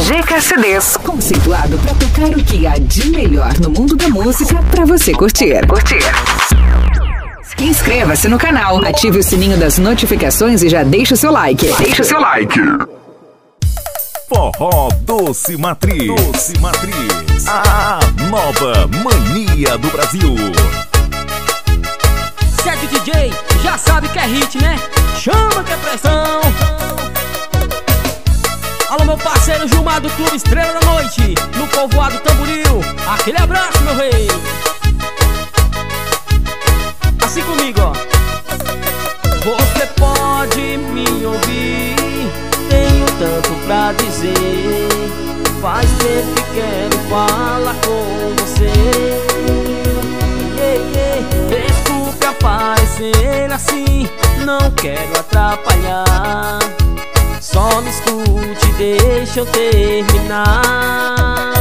GKCDs, conceituado para tocar o que há de melhor no mundo da música para você curtir. Inscreva-se no canal, ative o sininho das notificações e já deixa o seu like. Forró Doce Matriz. A nova mania do Brasil. Sete DJ, já sabe que é hit, né? Chama que é pressão. Alô, meu parceiro Gilmar do Clube Estrela da Noite, no povoado Tamboril. Aquele abraço, meu rei. Assim comigo, ó. Você pode me ouvir, tenho tanto pra dizer. Faz tempo que quero falar com você. Desculpe aparecer assim, não quero atrapalhar. Só me escute, deixa eu terminar.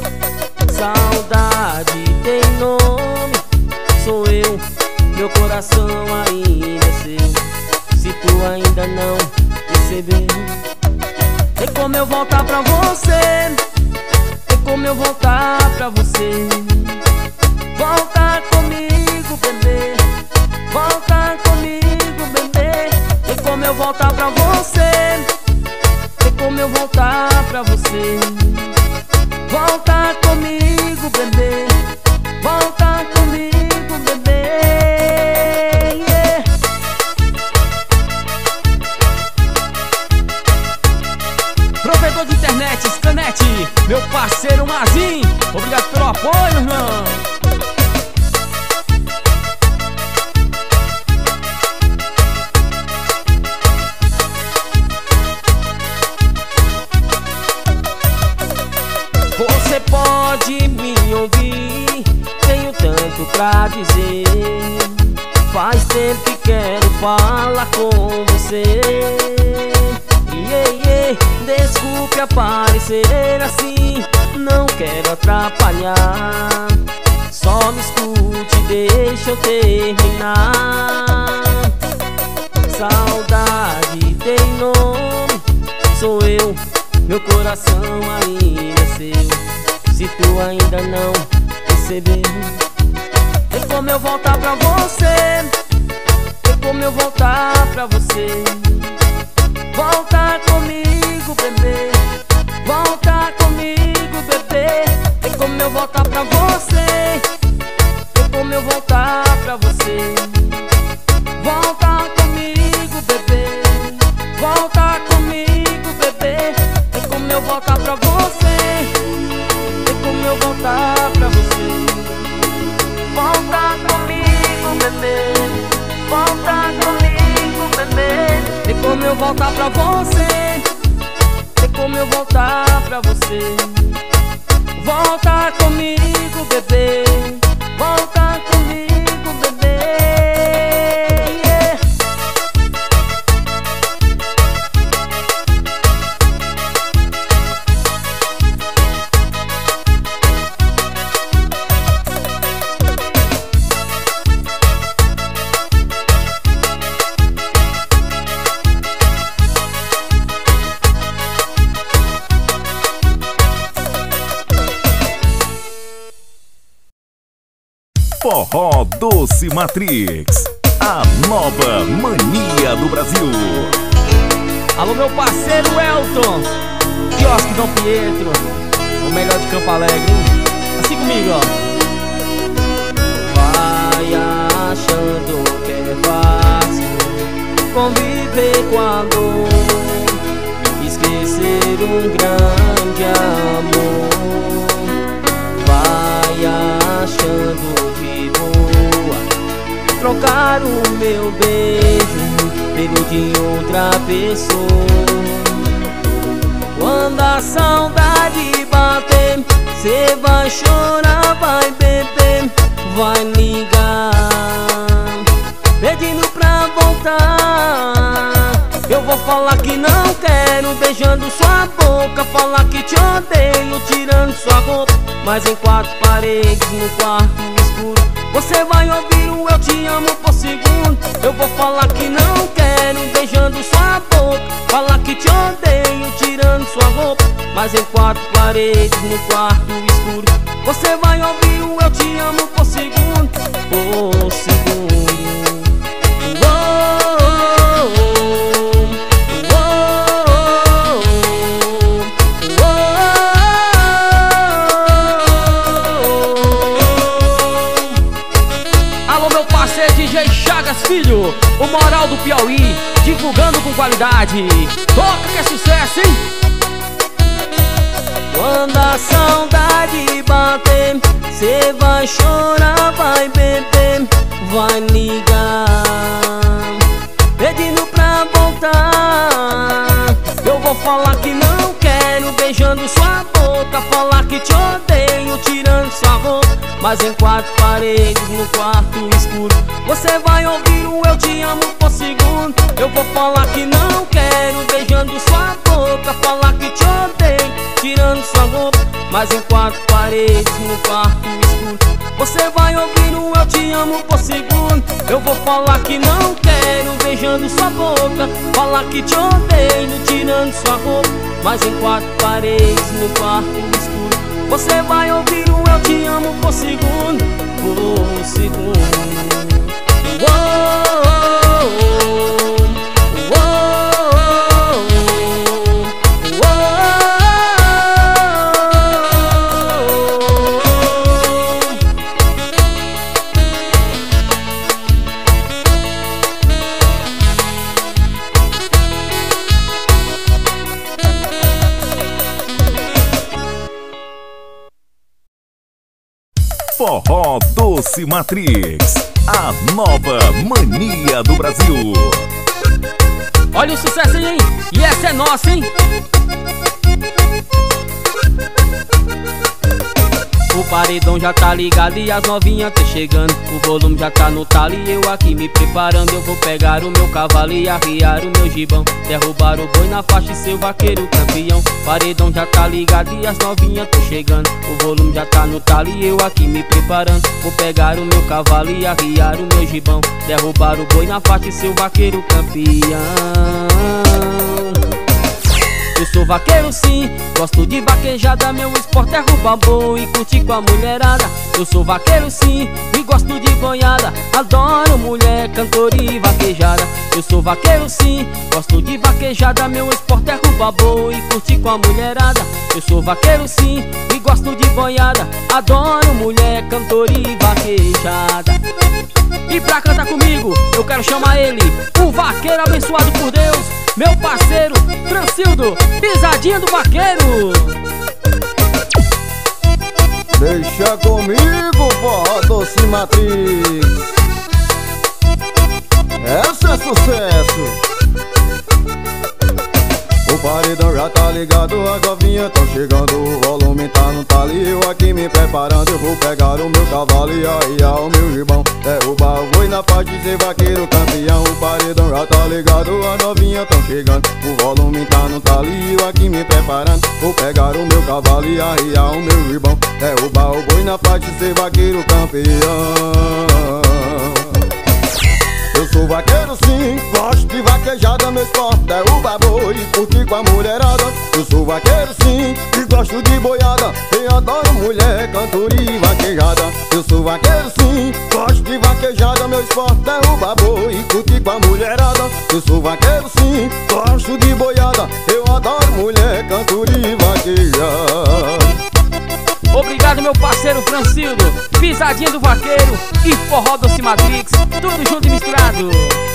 Saudade tem nome, sou eu, meu coração ainda é seu. Se tu ainda não percebeu, tem como eu voltar pra você, tem como eu voltar pra você. Volta comigo, bebê, volta comigo, bebê. Tem como eu voltar pra você, tem como eu voltar pra você. Volta comigo, bebê, volta comigo, bebê. Provedor de internet, Scanete, meu parceiro Mazin, obrigado pelo apoio, irmão. Você pode me ouvir, tenho tanto pra dizer. Faz tempo que quero falar com você. Desculpe aparecer assim, não quero atrapalhar. Só me escute, deixa eu terminar. Saudade tem nome, sou eu, meu coração ainda é seu. Se tu ainda não percebeu, tem como eu voltar pra você, tem como eu voltar pra você. Volta comigo, bebê, volta comigo, bebê. Tem como eu voltar pra você, tem como eu voltar pra você. Volta comigo, bebê, volta comigo, bebê. Tem como eu voltar pra você, tem como eu voltar pra você. Volta comigo, bebê, volta comigo, bebê. Tem como eu voltar pra você, tem como eu voltar pra você. Volta comigo, bebê, volta comigo, bebê. Forró Doce Matrix, a nova mania do Brasil. Alô, meu parceiro Elton, Quiosque Dom Pietro, o melhor de Campo Alegre, hein? Assim comigo, ó. Vai achando que é fácil conviver com a dor, esquecer um grande amor. Vai achando de boa trocar o meu beijo pelo de outra pessoa. Quando a saudade bater, cê vai chorar, vai beber, vai ligar pedindo pra voltar. Eu vou falar que não quero, beijando sua boca, falar que te odeio, tirando sua roupa, mas em quatro paredes, no quarto escuro, Você vai ouvir o eu te amo por segundo. Eu vou falar que não quero, beijando sua boca. Falar que te odeio, tirando sua roupa. Mas em quatro paredes, no quarto escuro. Você vai ouvir o eu te amo por segundo. Por segundo. DJ Chagas Filho, o moral do Piauí, divulgando com qualidade. Toca que é sucesso, hein? Quando a saudade bater, cê vai chorar, vai beber, vai ligar, pedindo pra voltar. Eu vou falar que não quero, beijando sua boca. Falar que te odeio, tirando sua roupa. Mas em quatro paredes, no quarto escuro. Você vai ouvir o eu te amo por segundo. Eu vou falar que não quero, beijando sua boca. Falar que te odeio, tirando sua roupa. Mas em quatro paredes, no quarto escuro. Você vai ouvir o eu te amo por segundo. Eu vou falar que não quero, beijando sua boca. Falar que te odeio, tirando sua roupa. Mas em quatro paredes, no quarto escuro. Você vai ouvir o eu te amo por segundo. Por segundo. Forró Doce Matrix, a nova mania do Brasil. Olha o sucesso aí, hein? E essa é nossa, hein? O paredão já tá ligado e as novinhas tá chegando. O volume já tá no talo e eu aqui me preparando. Eu vou pegar o meu cavalo e arriar o meu gibão, derrubar o boi na faixa e ser o vaqueiro campeão. Paredão já tá ligado e as novinhas tá chegando. O volume já tá no talo e eu aqui me preparando. Vou pegar o meu cavalo e arriar o meu gibão, derrubar o boi na faixa e ser o vaqueiro campeão. Eu sou vaqueiro sim, gosto de vaquejada. Meu esporte é roubar boi e curtir com a mulherada. Eu sou vaqueiro sim e gosto de boiada. Adoro mulher, cantor e vaquejada. Eu sou vaqueiro sim, gosto de vaquejada. Meu esporte é roubar boi e curtir com a mulherada. Eu sou vaqueiro sim e gosto de boiada. Adoro mulher, cantor e vaquejada. E pra cantar comigo, eu quero chamar ele, o vaqueiro abençoado por Deus, meu parceiro, Francildo, pisadinha do vaqueiro. Deixa comigo, Forró Doce Matrix. Essa é sucesso. O paredão já tá ligado, as novinhas tão chegando. O volume tá no talo e eu aqui me preparando. Eu vou pegar o meu cavalo e arriar o meu gibão, derrubar o boi na faixa e ser vaqueiro campeão. O paredão já tá ligado, as novinhas tão chegando. O volume tá no talo e eu aqui me preparando. Vou pegar o meu cavalo e arriar o meu gibão, derrubar o boi na faixa e ser vaqueiro campeão. Eu sou vaqueiro sim, gosto de vaquejada. Meu esporte derruba boi e curtir com a mulherada. Eu sou vaqueiro sim e gosto de boiada. Eu adoro mulher, cantor e vaquejada. Eu sou vaqueiro sim, gosto de vaquejada. Meu esporte derruba boi e curtir com a mulherada. Eu sou vaqueiro sim, gosto de boiada. Eu adoro mulher, cantor e vaquejada. Obrigado, meu parceiro Francildo, pisadinha do vaqueiro e Forró Doce Matrix, tudo junto e misturado.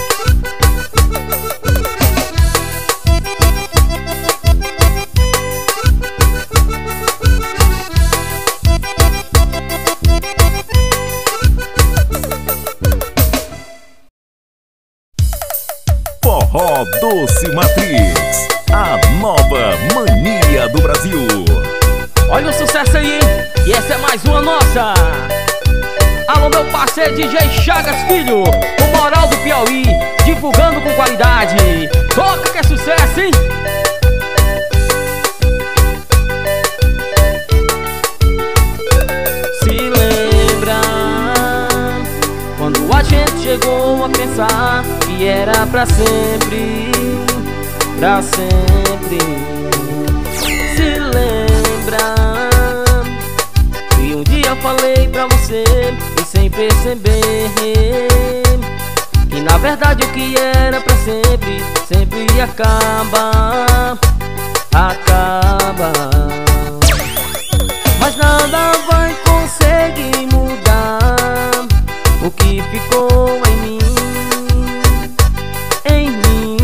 Forró Doce Matrix, a nova mania do Brasil. Olha o sucesso aí, hein? E essa é mais uma nossa. Alô, meu parceiro DJ Chagas Filho, o moral do Piauí, divulgando com qualidade. Toca que é sucesso, hein? Se lembra era pra sempre, pra sempre. Se lembra que um dia falei pra você e sem perceber que na verdade o que era pra sempre, sempre acaba, acaba. Mas nada vai conseguir mudar o que ficou em mim, em mim.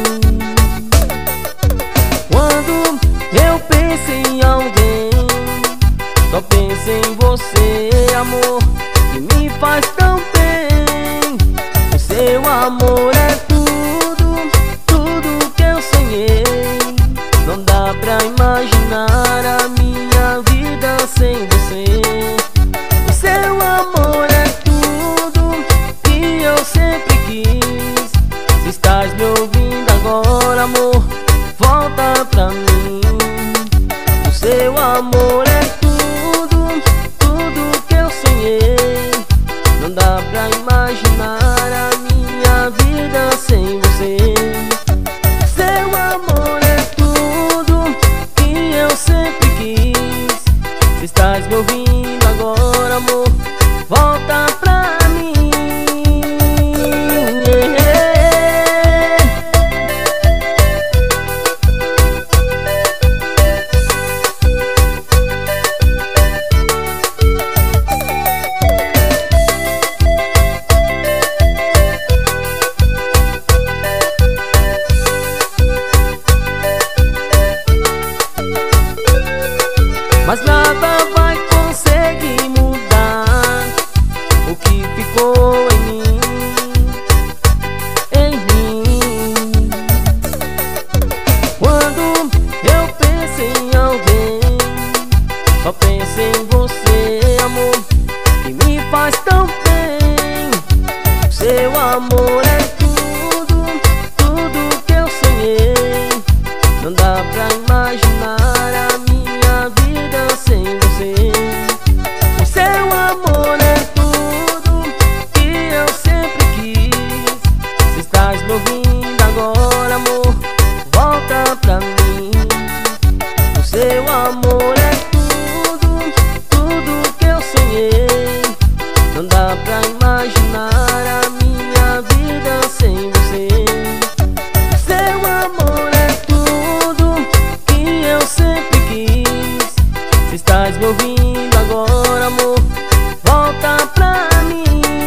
Quando eu penso em alguém, só penso em você, amor, que me faz tão bem. O seu amor é tudo, tudo que eu sonhei. Não dá pra imaginar a minha vida sem você. O seu amor é tudo que eu sempre quis. Se estás me ouvindo agora, amor, volta pra mim. O seu amor é tudo, tudo que eu sonhei. Não dá pra imaginar a minha vida sem você. O seu amor é tudo que eu sempre quis. Se estás me ouvindo agora, amor, volta pra mim. Mas nada vai conseguir mudar o que ficou em mim, em mim. Quando eu penso em alguém, só penso em você, amor, que me faz tão bem. O seu amor é tudo, tudo que eu sonhei. Não dá pra imaginar a minha vida sem você. O seu amor é tudo que eu sempre quis. Se estás me ouvindo agora, amor, volta pra mim. O seu amor é tudo, tudo que eu sonhei. Não dá pra imaginar a minha vida sem você. O seu amor é tudo que eu sempre quis. Se estás me ouvindo agora, amor, volta pra mim.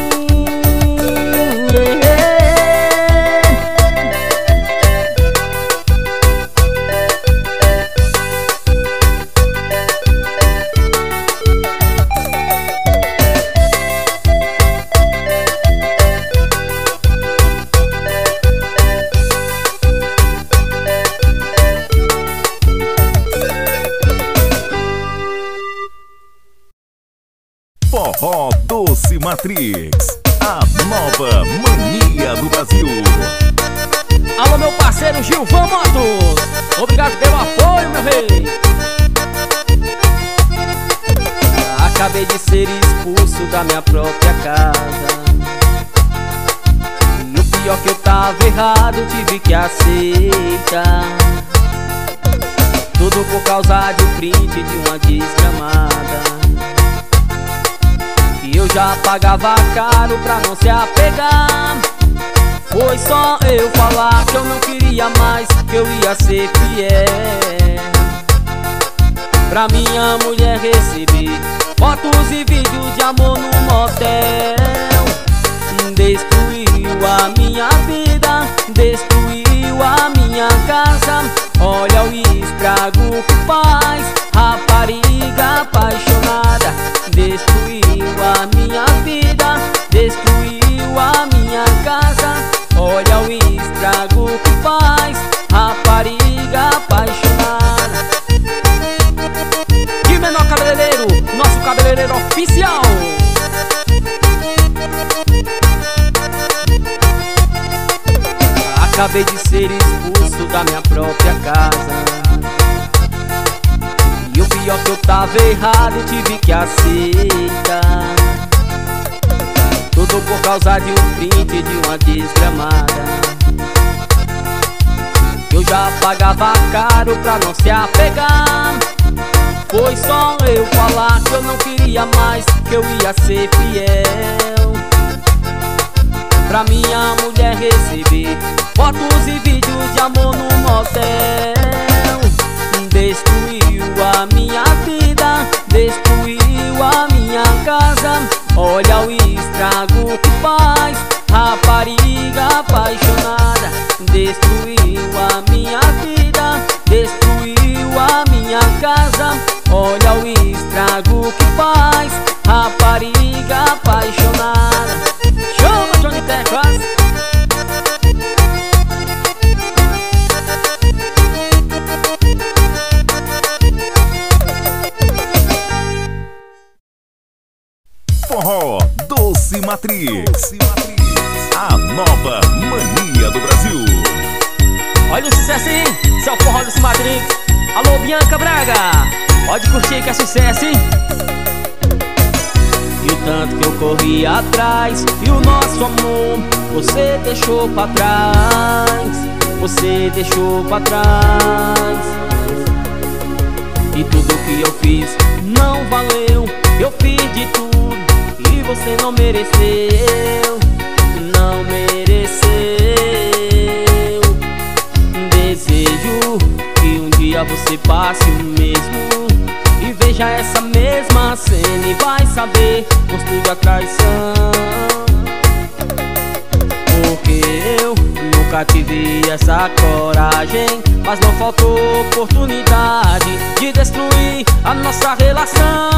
Forró Doce Matrix, a nova mania do Brasil. Alô, meu parceiro Gilvan Motos, obrigado pelo apoio, meu rei. Acabei de ser expulso da minha própria casa, e o pior que eu tava errado, tive que aceitar. Tudo por causa de um print de uma desgramada, e eu já pagava caro pra não se apegar. Foi só eu falar que eu não queria mais, que eu ia ser fiel. Pra minha mulher receber fotos e vídeos de amor no motel. Destruiu a minha vida, destruiu a minha casa. Olha o estrago que faz, rapariga apaixonada. Destruiu a minha vida, destruiu a minha casa. Olha o estrago que faz, rapariga apaixonada. De Menor Cabeleireiro, nosso cabeleireiro oficial. Acabei de ser expulso da minha própria casa, e o pior que eu tava errado, tive que aceitar. Tudo Tudo por causa de um print de uma desgramada. Eu já pagava caro pra não se apegar. Foi só eu falar que eu não queria mais, que eu ia ser fiel. Pra minha mulher receber fotos e vídeos de amor no motel. Destruiu a minha vida, destruiu a minha casa. Olha o estrago que faz, rapariga apaixonada. Destruiu a minha vida, destruiu a minha casa. Olha o estrago que faz, rapariga apaixonada. Chama Johnny Teclas. Forró Doce Matrix, a nova mania do Brasil. Olha o sucesso aí, seu Forró Doce Matrix. Alô Bianca Braga, pode curtir que é sucesso, hein? E o tanto que eu corri atrás, e o nosso amor você deixou pra trás. Você deixou pra trás. E tudo que eu fiz não valeu. Eu fiz de tudo e você não mereceu. Não mereceu. Desejo que um dia você passe o mesmo e veja essa mesma cena e vai saber gosto da traição. Porque eu nunca tive essa coragem, mas não faltou oportunidade de destruir a nossa relação.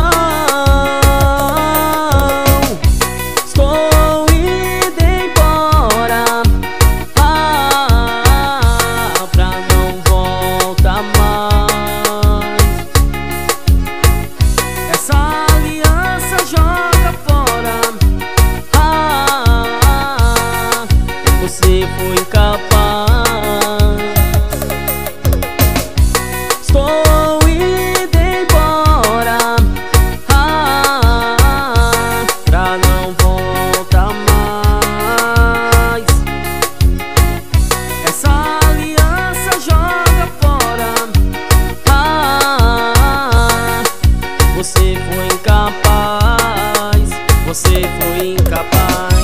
Estou indo embora, pra não voltar mais. Essa aliança joga fora. Você foi incapaz. Estou indo embora, pra não voltar mais. Essa aliança joga fora. Você foi incapaz. Você foi incapaz.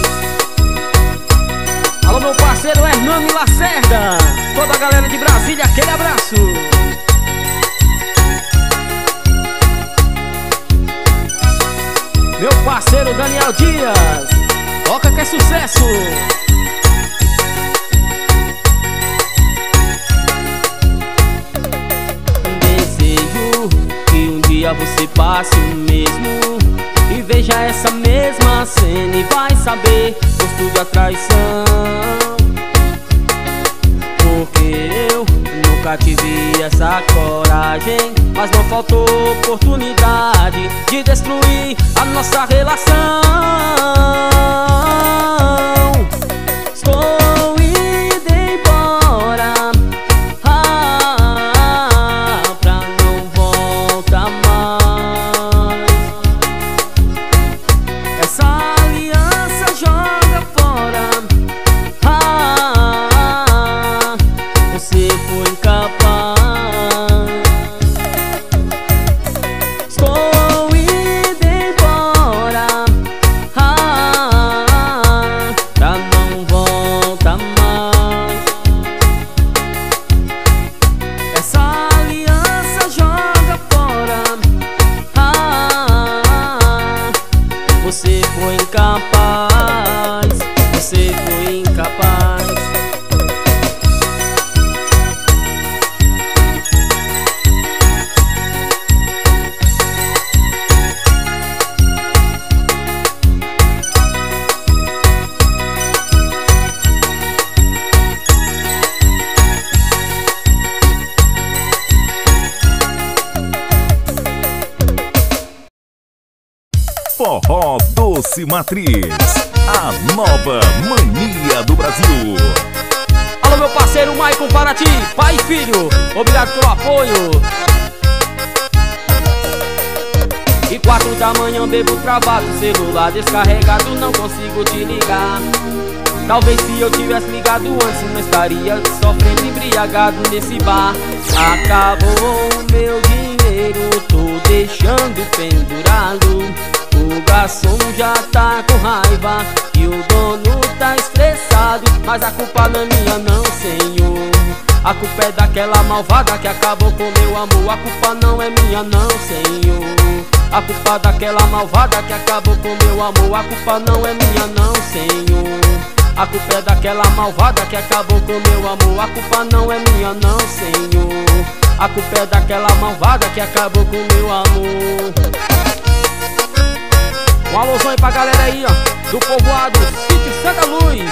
Alô meu parceiro Hernani Lacerda, toda a galera de Brasília, aquele abraço. Meu parceiro Daniel Dias, toca que é sucesso. Desejo que um dia você passe o mesmo e veja essa mesma cena e vai saber gosto da traição. Porque eu nunca tive essa coragem, mas não faltou oportunidade de destruir a nossa relação. Estou indo embora, pra não voltar mais. Essa aliança joga fora. Você foi incapaz. Estou indo embora, pra não voltar mais. Essa aliança joga fora. Você foi incapaz. Você foi incapaz. Forró Doce Matrix, a nova mania do Brasil. Alô meu parceiro Maicon Paraty, pai e filho, obrigado pelo apoio. E 4 da manhã bebo travado, celular descarregado, não consigo te ligar. Talvez se eu tivesse ligado antes, não estaria sofrendo embriagado nesse bar. Acabou o meu dinheiro, tô deixando pendurado. O garçom já tá com raiva e o dono tá estressado. Mas a culpa não é minha não, senhor. A culpa é daquela malvada que acabou com meu amor. A culpa não é minha não, senhor. A culpa daquela malvada que acabou com meu amor. A culpa não é minha não, senhor. A culpa é daquela malvada que acabou com meu amor. A culpa não é minha não, senhor. A culpa é daquela malvada que acabou com meu amor. Um alôzão aí pra galera aí, ó, do povoado Sítio Santa Luz.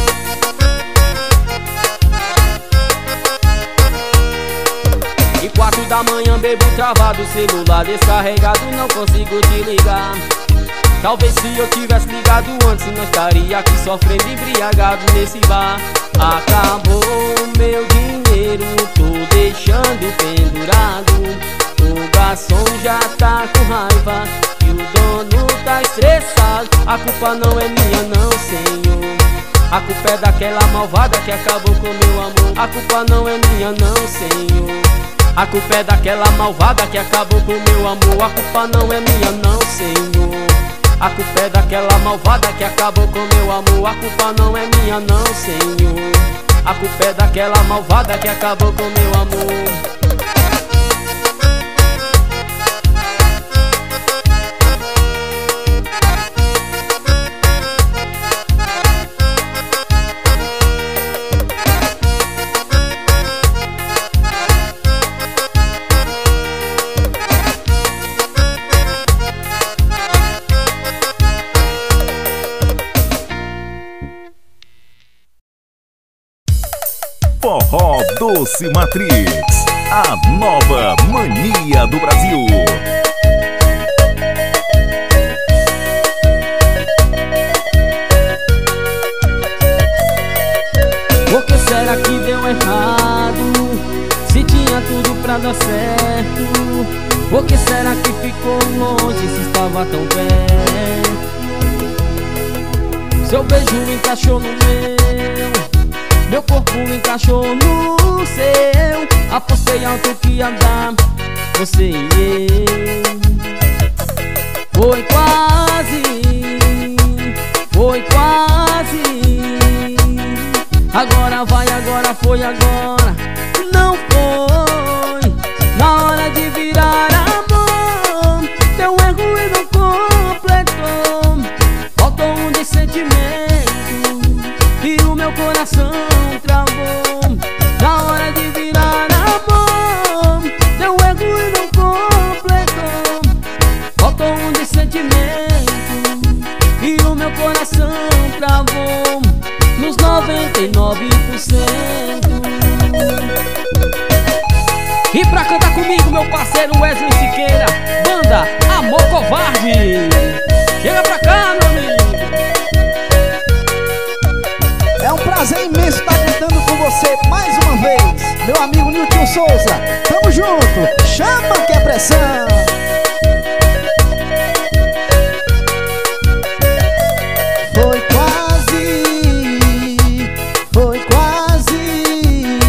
E 4 da manhã bebo travado, celular descarregado, não consigo te ligar. Talvez se eu tivesse ligado antes, não estaria aqui sofrendo embriagado nesse bar. Acabou o meu dinheiro, tô deixando pendurado. O garçom já tá com raiva e o dono tá estressado. A culpa não é minha não, senhor. A culpa é daquela malvada que acabou com meu amor. A culpa não é minha não, senhor. A culpa é daquela malvada que acabou com meu amor. A culpa não é minha não, senhor. A culpa é daquela malvada que acabou com meu amor. A culpa não é minha não, senhor. A culpa é daquela malvada que acabou com meu amor. Forró Doce Matrix, a nova mania do Brasil. Por que será que deu errado, se tinha tudo pra dar certo? Por que será que ficou longe, se estava tão perto? Seu beijo encaixou no meu corpo encaixou no seu. Apostei alto que ia dar você e eu. Foi quase, foi quase. Agora vai, agora foi, agora não foi. Na hora de virar amor, deu erro e não completou. Faltou um de sentimento e o meu coração travou. Na hora de virar amor, deu erro e não completou. Faltou um de sentimento e o meu coração travou nos 99%. E pra cantar comigo, meu parceiro Wesley Siqueira, banda Amor Covarde. Chega pra cá, meu amigo. É um prazer imenso estar cantando com você mais uma vez, meu amigo Nilton Souza. Tamo junto, chama que é pressão. Foi quase.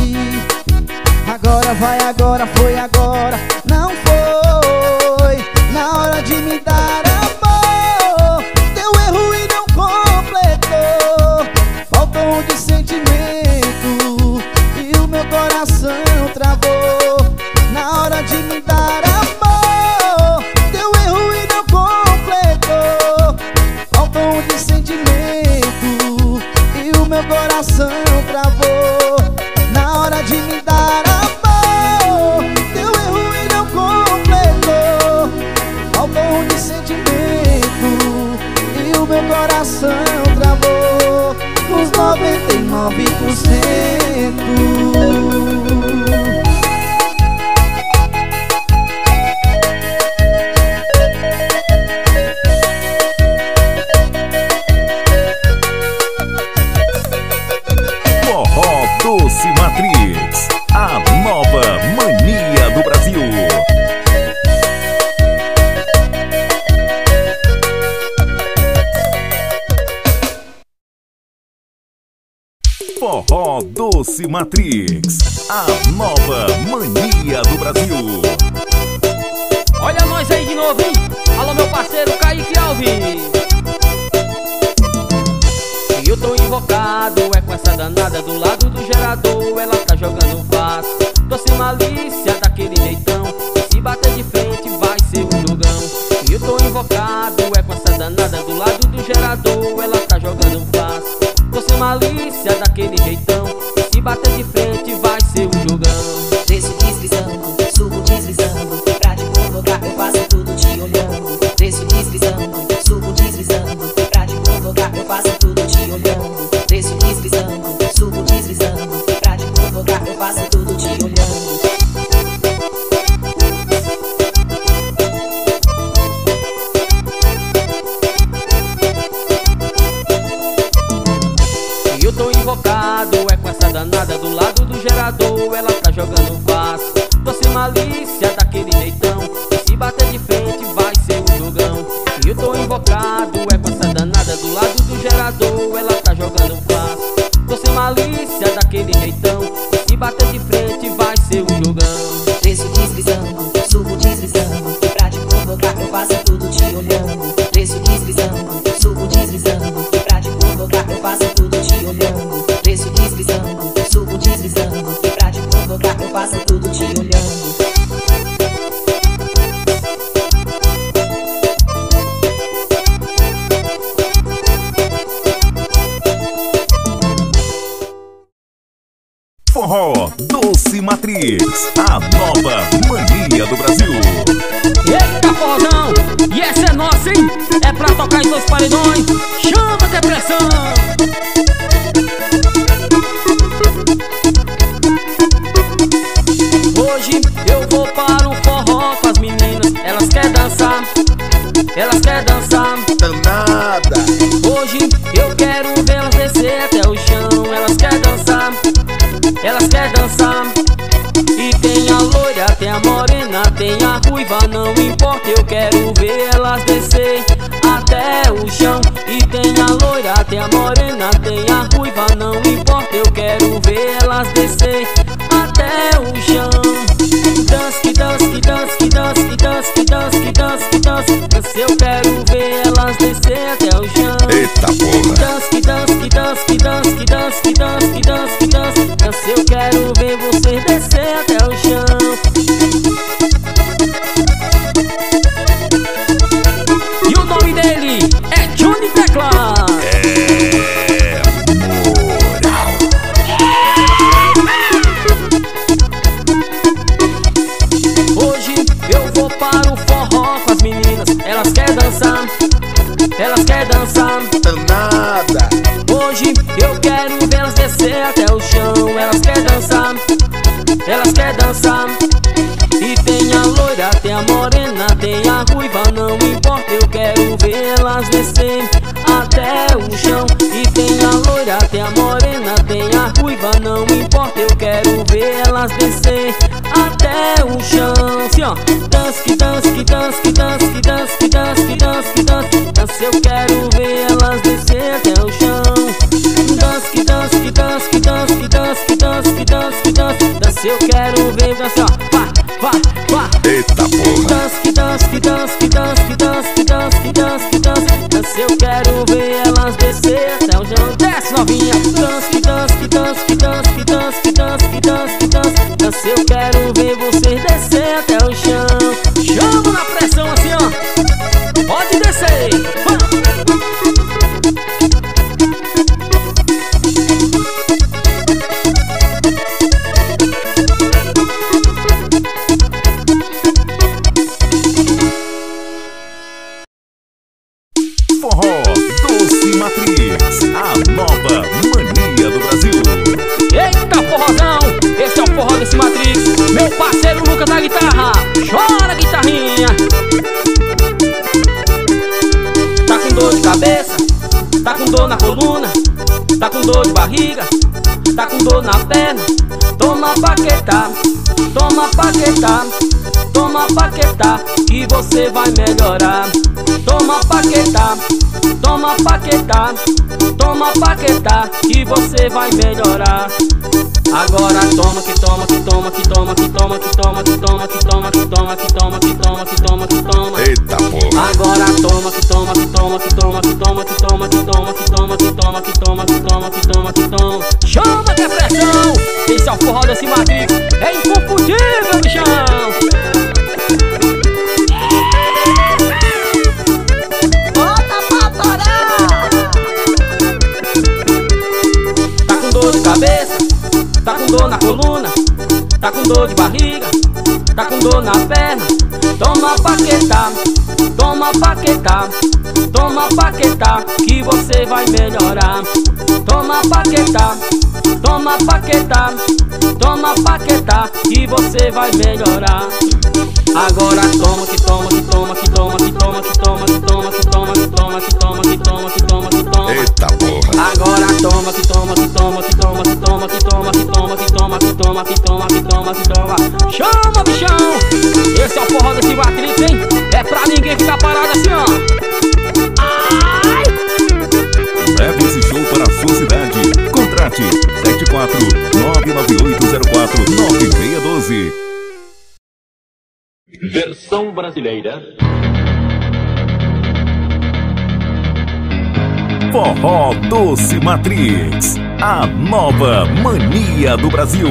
Agora vai, agora foi, agora não foi. Na hora de me dar amor, deu erro e não completou. Faltou de sentimento e o meu coração travou. Na hora de me dar amor, deu erro e não completou. Faltou de sentimento e o meu coração travou. Na hora de me dar amor, deu erro e não completou. Faltou de sentimento e o meu coração travou nos 99%. Forró Doce Matrix, a nova mania do Brasil. Doce Matrix, a nova mania do Brasil. Olha nós aí de novo, hein? Alô, meu parceiro Kaique Alves. E eu tô invocado, é com essa danada do lado do gerador. Ela tá jogando fácil, doce malícia daquele jeitão. E se bater de frente vai ser um jogão. E eu tô invocado, é com essa danada do lado do gerador. Ela tá jogando fácil, doce malícia daquele jeitão. E se bater de frente vai ser um jogão. Desço deslizando, subo deslizando, pra te provocar eu faço tudo te olhando. Desço deslizando, subo deslizando, pra te provocar eu faço tudo te olhando. Desço deslizando, subo deslizando, pra te provocar eu faço tudo te olhando. E eu tô invocado, é com essa danada do lado do gerador. Ela tá jogando fácil, doce malícia daquele jeitão. E se bater de frente vai ser um jogão. E eu tô invocado, é com essa danada do lado do gerador. Ela tá jogando fácil, doce malícia daquele jeitão. E se bater de frente vai ser um jogão. Desço deslizando, subo deslizando, pra te provocar eu faço tudo te olhando. Desço deslizando, subo deslizando, pra te provocar eu faço tudo te olhando. Desço deslizando, subo deslizando, pra te provocar eu faço tudo te olhando. Forró Doce Matrix, a nova mania do Brasil. Eita forrozão, e essa é nossa, hein? É pra tocar em dois paredões, chama a depressão. Hoje eu vou para um forró com as meninas. Elas querem dançar, elas querem dançar. Danada. Hoje eu quero vê-las descer até o chão. Elas querem dançar, elas querem dançar. E tem a loira, tem a morena, tem a ruiva, não importa, eu quero ver elas descer até o chão. E tem a loira, tem a morena, tem a ruiva, não importa, eu quero ver elas descer até o chão. Dança, que dança, que dança, que dança, que dança, que dança, que dança, que dança. Dança, eu quero ver elas descer até o chão. Eita porra. Dança, que dança, que dança, que dança, que dança, que dança, que dança, que dança. Dança, eu quero ver você descer até o chão. E o nome dele é Johnny Tecla. Hoje eu vou para o forró com as meninas. Elas querem dançar, elas querem dançar. Danada. Hoje eu quero vê-las descer até o chão. Elas querem dançar, elas querem dançar. E tem a loira, tem a morena, tem a ruiva, não importa, eu quero ver elas descer até o chão. E tem a loira, tem a morena, tem a ruiva, não importa, eu quero ver elas descer até o chão. Assim ó, dança, que dança, que dança, que dança, que dança, que dança, que dança, que dança. Dança, eu quero ver elas descer até o chão. Dança, que dança, que dança, que dança, que dança, que dança, que dança, que dança. Dança, eu quero ver, dança, ó, vai, vai. Eita porra. Dança, que dança, que dança, que dança, que dança, que dança, que dança, que dança. Dança, eu quero ver elas descer até o chão. Desce novinha. Dança, que dança, que dança, que dança, que dança, que dança, que dança, que dança. Dança, eu quero ver você descer até o chão. Chama na pressão assim ó. Pode descer. Vai. Forró Doce Matrix, a nova mania do Brasil. Eita forrozão, esse é o forró desse Matrix. Meu parceiro Lucas da guitarra, chora guitarrinha. Tá com dor de cabeça, tá com dor na coluna, tá com dor de barriga, tá com dor na perna. Toma paquetá, toma paquetá. toma Paquetá, que você vai melhorar. Toma Paquetá, toma Paquetá, toma Paquetá, que você vai melhorar. Agora toma que toma, que toma, que toma, que toma, que toma, que toma, que toma, que toma, que toma, que toma, que toma, que toma. Eita porra. Agora toma que toma, que toma, que toma, que toma, que toma, que toma, que toma, que toma, que toma, que toma, que toma, que toma. Chama que é pressão. Esse é o forró desse Matrix. É inconfundível, bichão. Tá com dor de cabeça, tá com dor na coluna, tá com dor de barriga, tá com dor na perna. Toma Paquetá, toma Paquetá, toma Paquetá, que você vai melhorar. Toma Paquetá, toma Paquetá, toma Paquetá, que você vai melhorar. Agora toma que toma, que toma, que toma, que toma, que toma, que toma, que toma, que toma, que toma, que toma, que toma, que toma. Eita porra. Agora toma que toma, que toma, que toma, que toma, que toma, que toma, que toma, que toma, que toma, que toma, que toma. Chama, bichão! Esse é o forró desse Matrix, hein? É pra ninguém ficar parado assim, ó. Ai! Leve esse show para a sua cidade. Contrate 74998049612. Versão brasileira. Forró Doce Matrix, a nova mania do Brasil.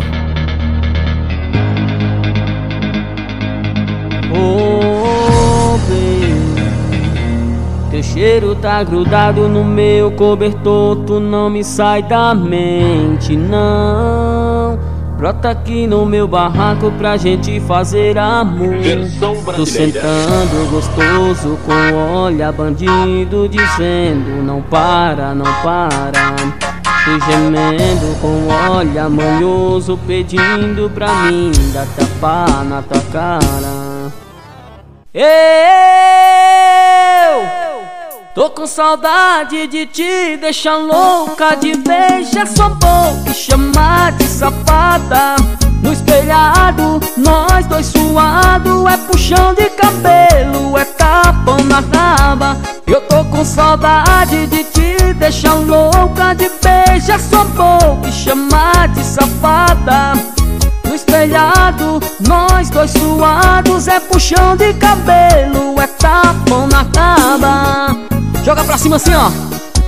Oh, baby, teu cheiro tá grudado no meu cobertor, tu não me sai da mente, não. Brota aqui no meu barraco pra gente fazer amor. Tô sentando gostoso com olha bandido dizendo não para, não para. Tô gemendo com olha manhoso pedindo pra mim dar tapa na tua cara. Eu tô com saudade de te deixar louca, de beijar sua boca e chamar de safada. No espelhado, nós dois suado, é puxão de cabelo, é tapão na raba. Eu tô com saudade de te deixar louca, de beijar sua boca e chamar de safada. No espelhado, nós dois suados, é puxão de cabelo, é tapão na raba. Joga pra cima assim, ó.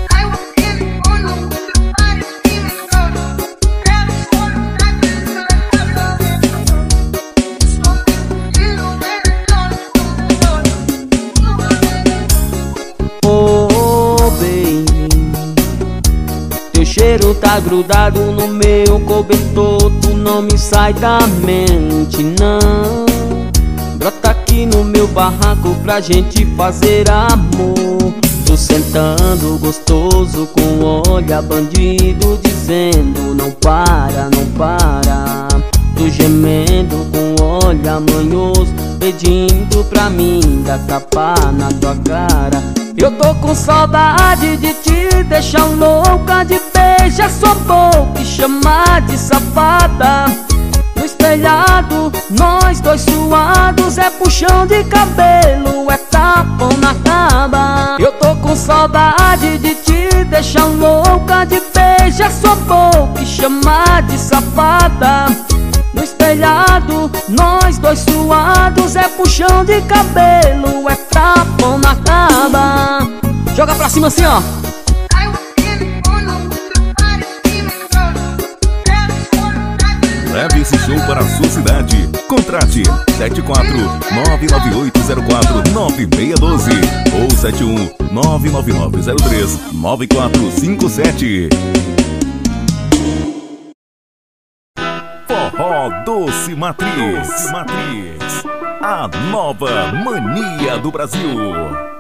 Oh, baby, teu cheiro tá grudado no meu cobertor, tu não me sai da mente, não. Brota aqui no meu barraco pra gente fazer amor. Tô sentando gostoso com olha bandido dizendo não para, não para. Tô gemendo com olha manhoso pedindo pra mim dar tapa na tua cara. Eu tô com saudade de te deixar louca, de beijar sua boca e chamar de safada. No espelhado, nós dois suados, é puxão de cabelo, é tapão na raba. Eu tô com saudade de te deixar louca, de beijar sua boca e chamar de safada. No espelhado, nós dois suados, é puxão de cabelo, é tapão na raba. Joga pra cima assim, ó. Leve esse show para a sua cidade. Contrate 74998049612 ou 71999039457. Forró Doce Matrix, a nova mania do Brasil.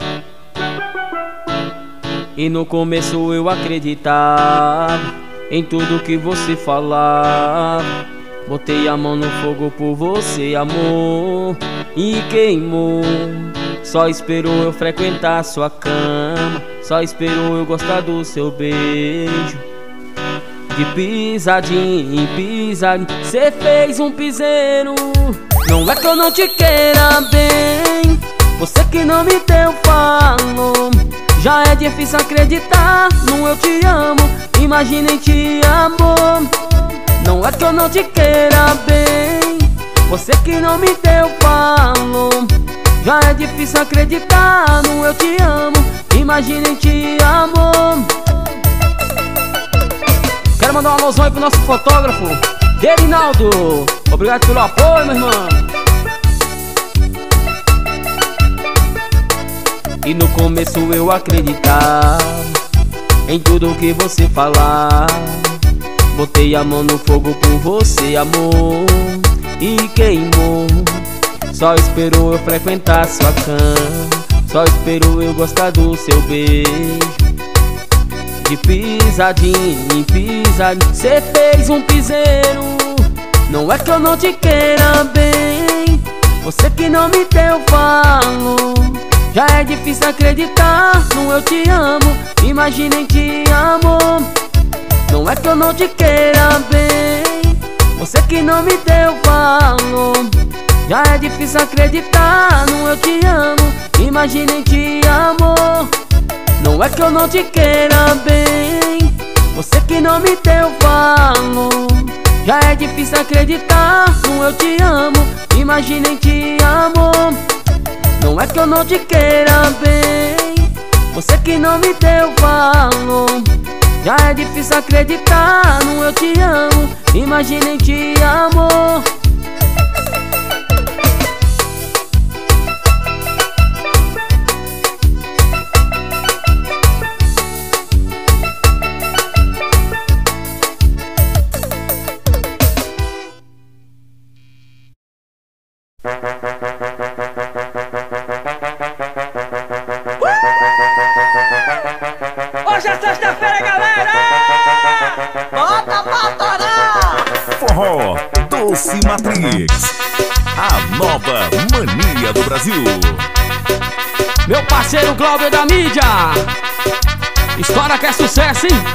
E no começo eu acreditava em tudo que você falava. Botei a mão no fogo por você, amor, e queimou. Só esperou eu frequentar sua cama, só esperou eu gostar do seu beijo. De pisadinha em pisadinha, cê fez um piseiro Não é que eu não te queira bem, você que não me deu falo. Já é difícil acreditar no eu te amo, imagina em te amor. Não é que eu não te queira bem, você que não me deu falo. Já é difícil acreditar no eu te amo, imagina em te amor. Quero mandar uma alusão aí pro nosso fotógrafo Derinaldo. Obrigado pelo apoio, meu irmão. E no começo eu acreditar em tudo que você falar. Botei a mão no fogo por você, amor, e queimou. Só esperou eu frequentar sua cama, só esperou eu gostar do seu beijo. De pisadinha em pisadinha, cê fez um piseiro. Não é que eu não te queira bem, você que não me deu falo. Já é difícil acreditar no eu te amo, imagina em te amor. Não é que eu não te queira bem, você que não me deu valor. Já é difícil acreditar no eu te amo, imagina em te amor. Não é que eu não te queira bem, você que não me deu valor. Já é difícil acreditar no eu te amo, imagina em te amor. Não é que eu não te queira bem, você que não me deu valor. Já é difícil acreditar no eu te amo, imagina em te amor. Hoje é sexta-feira, galera! Bota pra torar! Forró Doce Matrix, a nova mania do Brasil. Meu parceiro Glauber da mídia, história que é sucesso, hein?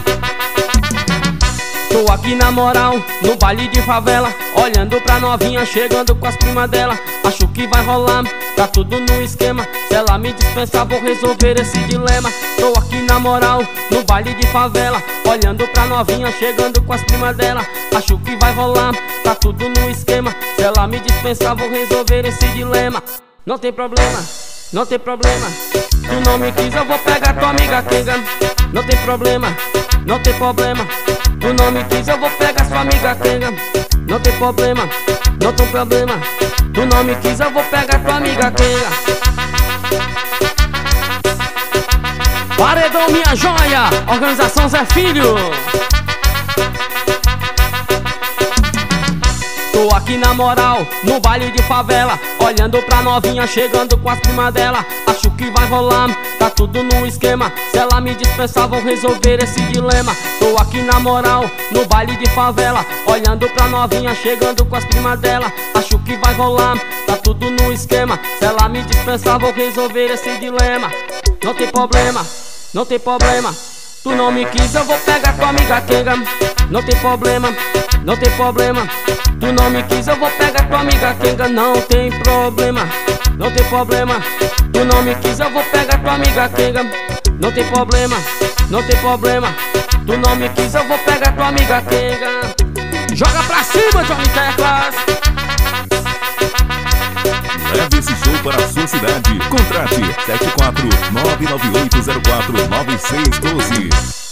Tô aqui na moral, no baile de favela, olhando pra novinha, chegando com as primas dela. Acho que vai rolar, tá tudo no esquema. Se ela me dispensar, vou resolver esse dilema. Tô aqui na moral, no baile de favela, olhando pra novinha, chegando com as primas dela. Acho que vai rolar, tá tudo no esquema. Se ela me dispensar, vou resolver esse dilema. Não tem problema, não tem problema. Tu não me quis, eu vou pegar tua amiga Kenga. Não tem problema, não tem problema. Tu não me quis, eu vou pegar sua amiga Kenga. Não tem problema, não tem problema. Tu não me quis, eu vou pegar tua amiga Kenga. Paredão Minha Joia, organização Zé Filho. Tô aqui na moral, no baile de favela, olhando pra novinha, chegando com as primas dela. Acho que vai rolar, tá tudo no esquema. Se ela me dispensar, vou resolver esse dilema. Tô aqui na moral, no baile de favela, olhando pra novinha, chegando com as primas dela. Acho que vai rolar, tá tudo no esquema. Se ela me dispensar, vou resolver esse dilema. Não tem problema, não tem problema. Tu não me quis, eu vou pegar tua amiga Kenga. Não tem problema, não tem problema. Tu não me quis, eu vou pegar tua amiga Kenga. Não tem problema, não tem problema. Tu não me quis, eu vou pegar tua amiga Kenga. Não tem problema, não tem problema. Tu não me quis, eu vou pegar tua amiga Kenga. Joga pra cima, Johnny Teclas. Leve esse show para a sua cidade. Contrate 74998049612.